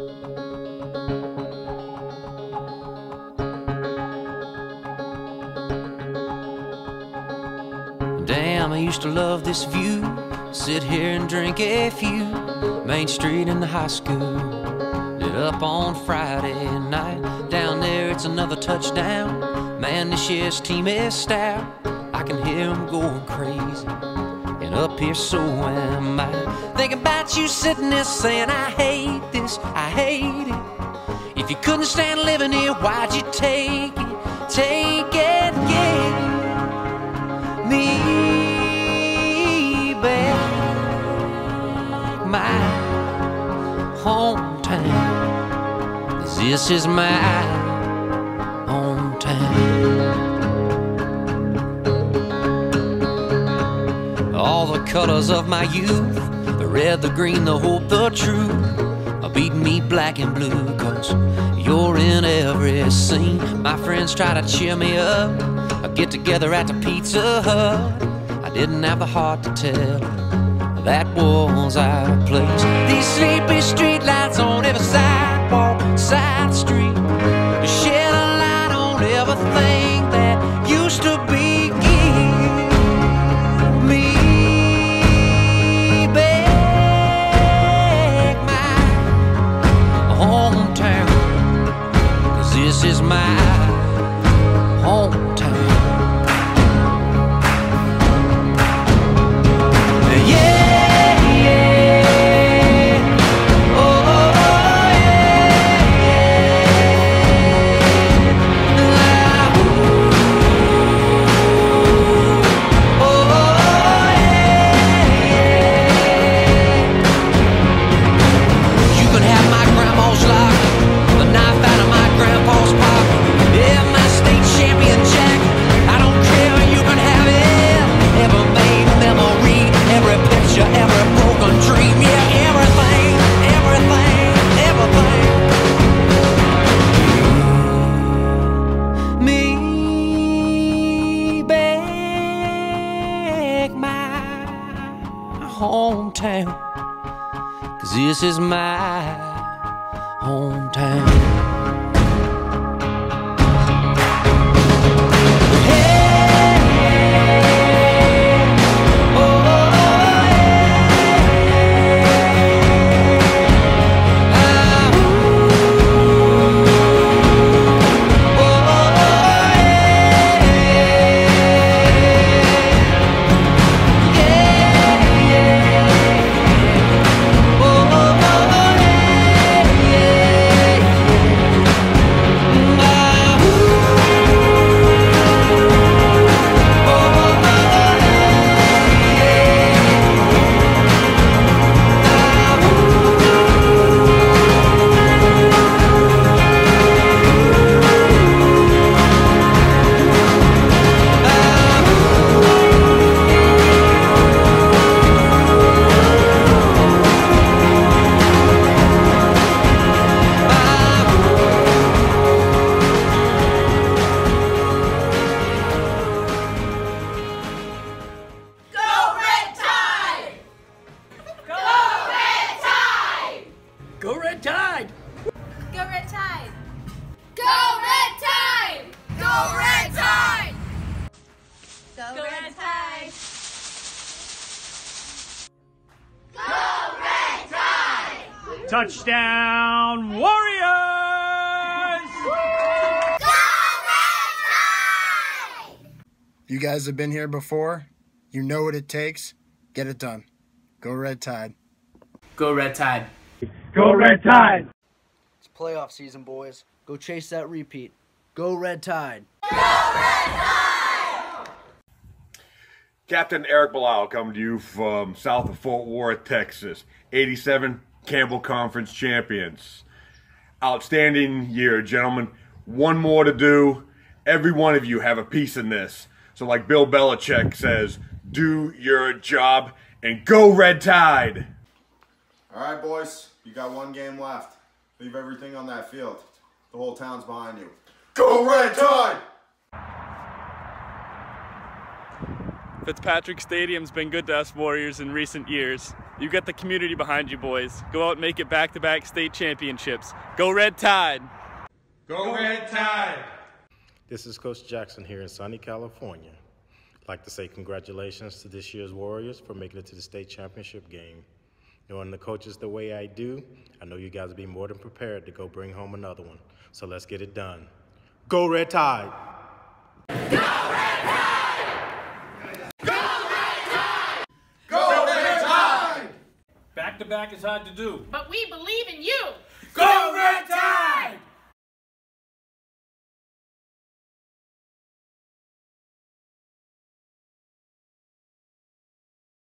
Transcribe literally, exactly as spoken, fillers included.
Damn, I used to love this view. Sit here and drink a few. Main Street in the high school. Lit up on Friday night. Down there it's another touchdown. Man, this year's team is stout. I can hear them going crazy. And up here so am I. Thinking about you sitting there saying, I hate this, I hate it. If you couldn't stand living here, why'd you take it? Take it, yeah. Me back, my hometown, 'cause this is my hometown. All the colors of my youth, the red, the green, the hope, the truth, are beating me black and blue, 'cause you're in every scene. My friends try to cheer me up, I get together at the Pizza Hut. I didn't have the heart to tell her that was our place. These sleepy street lights on every sidewalk, side street, to shed a light on everything that used to be. Give me back my hometown, 'cause this is my hometown. Hometown, 'cause this is my hometown. Go Red Tide! Go Red Tide! Go Red Tide! Go Red Tide! Go Red Tide! Go Red Tide! Touchdown Warriors! Go Red Tide! You guys have been here before. You know what it takes. Get it done. Go Red Tide. Go Red Tide. Go Red Tide! It's playoff season, boys. Go chase that repeat. Go Red Tide. Go Red Tide! Captain Eric Bilal coming to you from south of Fort Worth, Texas. eighty-seven Campbell Conference champions. Outstanding year, gentlemen. One more to do. Every one of you have a piece in this. So like Bill Belichick says, do your job and go Red Tide! All right, boys, you got one game left. Leave everything on that field. The whole town's behind you. Go Red Tide! Fitzpatrick Stadium's been good to us Warriors in recent years. You've got the community behind you, boys. Go out and make it back-to-back state championships. Go Red Tide! Go Red Tide! This is Coach Jackson here in sunny California. I'd like to say congratulations to this year's Warriors for making it to the state championship game. Knowing the coaches the way I do, I know you guys will be more than prepared to go bring home another one. So let's get it done. Go Red Tide! Go Red Tide! Go Red Tide! Go Red Tide! Back to back is hard to do. But we believe in you! Go Red Tide!